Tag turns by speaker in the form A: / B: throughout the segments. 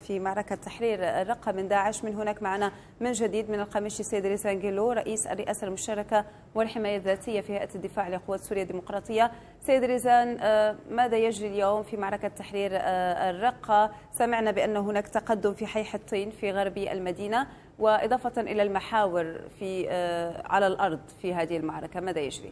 A: في معركة تحرير الرقة من داعش. من هناك معنا من جديد من القميشي سيد ريزان جيلو رئيس الرئاسة المشتركة والحماية الذاتية في هيئة الدفاع لقوات سوريا الديمقراطية. سيد ريزان، ماذا يجري اليوم في معركة تحرير الرقة؟ سمعنا بأن هناك تقدم في حي حطين في غرب المدينة، وإضافة إلى المحاور على الأرض في هذه المعركة، ماذا يجري؟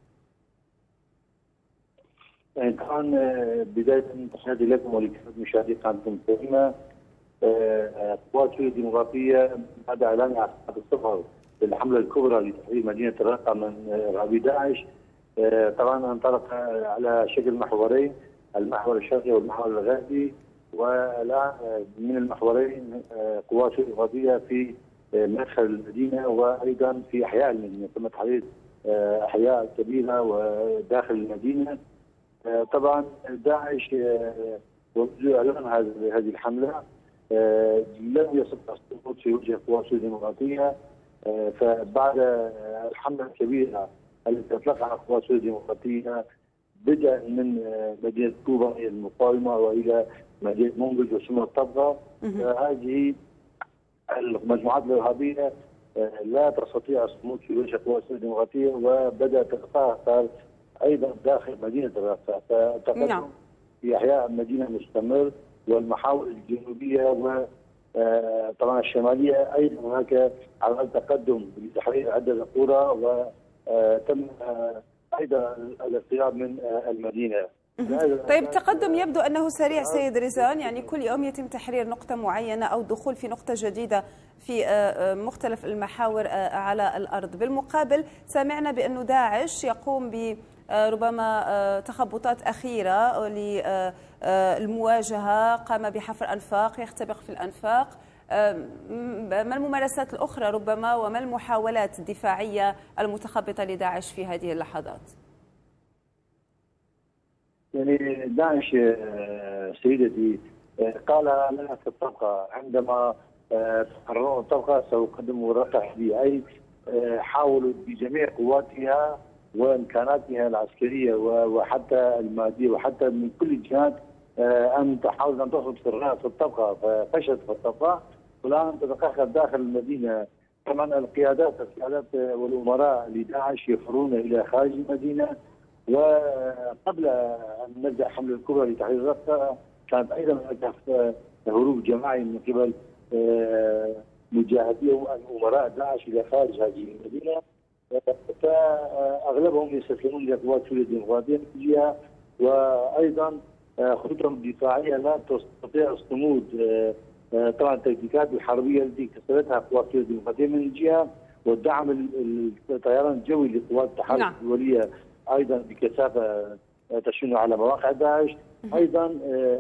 B: طبعا بدايه تحياتي لكم ولكافه مشاهدي قناتكم الكريمه. قوات سوريا الديمقراطيه بعد اعلانها عن السفر للحمله الكبرى لتحرير مدينه الرقه من ارهابي داعش، طبعا انطلق على شكل محورين، المحور الشرقي والمحور الغربي، والان من المحورين قوات سوريا الديمقراطيه في مدخل المدينه وايضا في احياء المدينه، تم تحرير احياء كبيره وداخل المدينه. طبعا داعش منذ اعلان هذه الحمله لم يستطع السقوط في وجه قوات سوريا الديمقراطيه، فبعد الحمله الكبيره التي اطلقها قوات سوريا الديمقراطيه بدءا من مدينه كوبا المقاومه والى مدينه منبج وثم الطبقه، هذه المجموعات الارهابيه لا تستطيع الصمود في وجه قوات سوريا الديمقراطيه، وبدات تتقهقر ايضا داخل مدينه الرقه، فالتقدم في احياء المدينه مستمر، والمحاور الجنوبيه وطبعا الشماليه ايضا هناك على التقدم لتحرير عده قرى، وتم ايضا الاقتراب من المدينه.
A: طيب، التقدم يبدو أنه سريع سيد ريزان، يعني كل يوم يتم تحرير نقطة معينة أو الدخول في نقطة جديدة في مختلف المحاور على الأرض. بالمقابل سمعنا بأن داعش يقوم بربما تخبطات أخيرة للمواجهة، قام بحفر أنفاق، يختبق في الأنفاق. ما الممارسات الأخرى ربما وما المحاولات الدفاعية المتخبطة لداعش في هذه اللحظات؟
B: يعني داعش سيدتي قال لنا في الطبقه عندما تقررون الطبقه سأقدم رقه حديديه، اي حاولوا بجميع قواتها وامكاناتها العسكريه وحتى الماديه وحتى من كل الجهات ان تحاول ان تصل في الطبقه، ففشلت في الطبقه والان تتقهقر داخل المدينه. طبعا القيادات والامراء لداعش يفرون الى خارج المدينه، وقبل ان نبدا حمله الكبرى لتحرير الرقه كانت ايضا هناك هروب جماعي من قبل مجاهدي وامراء داعش الى خارج هذه المدينه، فاغلبهم يستسلمون لقوات سوريا الديمقراطيه من جهه، وايضا خطوطهم الدفاعيه لا تستطيع الصمود. طبعا التكتيكات الحربيه التي كسرتها قوات سوريا الديمقراطيه من جهه، والدعم الطيران الجوي لقوات التحالف الدوليه ايضا بكثافه تشن على مواقع داعش، ايضا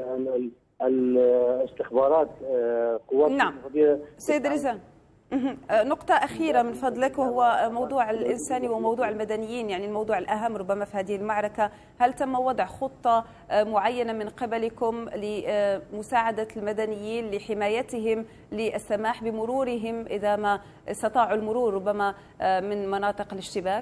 B: الاستخبارات قوات
A: الديمقراطيه. سيد ريزان، نقطة أخيرة من فضلك، وهو موضوع الإنساني وموضوع المدنيين، يعني الموضوع الأهم ربما في هذه المعركة. هل تم وضع خطة معينة من قبلكم لمساعدة المدنيين، لحمايتهم، للسماح بمرورهم إذا ما استطاعوا المرور ربما من مناطق الاشتباك؟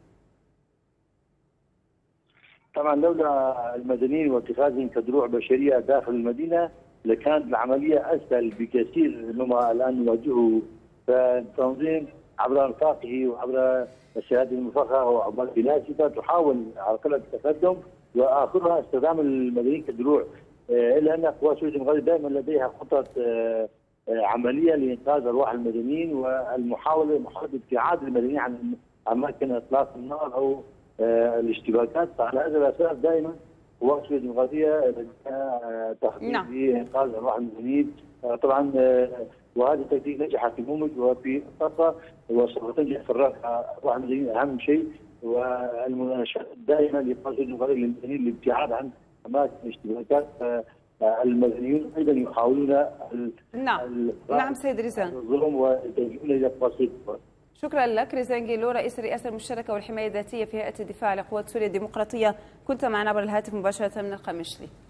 B: طبعا لولا المدنيين واتخاذهم كدروع بشريه داخل المدينه لكانت العمليه اسهل بكثير مما الان نواجهه. فالتنظيم عبر انفاقه وعبر الشهادة المفخخه وعبر البناسفه تحاول عرقله التقدم، واخرها استخدام المدنيين كدروع، الا ان قوات سوريا الديمقراطيه دائما لديها خطط عمليه لانقاذ ارواح المدنيين والمحاوله ابتعاد المدنيين عن اماكن اطلاق النار او الاشتباكات. فعلى هذا الاساس دائما قوات سوريا الديمقراطيه لديها تخطيط لانقاذ ارواح المدنيين. طبعا وهذا التكتيك نجح في منبج وفي الطاقه، وسوف تنجح في الرقه. ارواح المدنيين اهم شيء، والمناشدات دائما لقوات سوريا الديمقراطيه للمدنيين للابتعاد عن اماكن الاشتباكات. المدنيون ايضا يحاولون
A: نعم سيد ريزان
B: الظلم ويتوجهون الى قوات سوريا الديمقراطيه.
A: شكرا لك ريزان جيلو رئيس الرئاسة المشتركة والحماية الذاتية في هيئة الدفاع لقوات سوريا الديمقراطية، كنت معنا عبر الهاتف مباشرة من القمشلي.